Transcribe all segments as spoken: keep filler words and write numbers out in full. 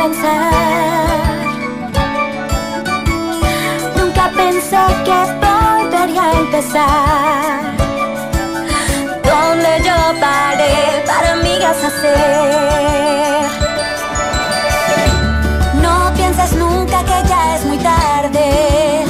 pensar. Nunca pensé que volvería a empezar donde yo paré para amigas hacer. No pienses nunca que ya es muy tarde.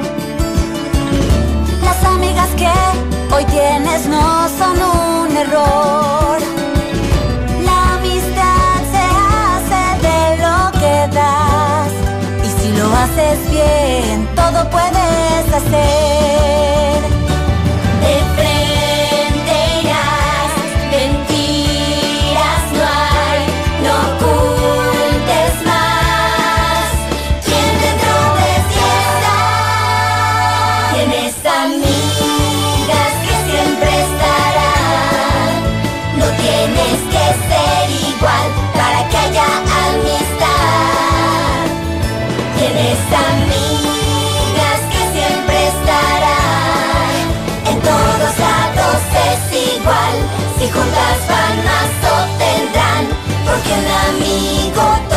Las amigas que hoy tienes no son un error. La amistad se hace de lo que das, y si lo haces bien, todo puedes hacer. De frente irás, mentiras no hay, no ocultes más. ¿Quién dentro de ti está? Tienes amigas que siempre estarán. No tienes que ser igual para que haya amistad. Tienes amigas que siempre estarán. En todos lados es igual. Si juntas van más obtendrán, porque un amigo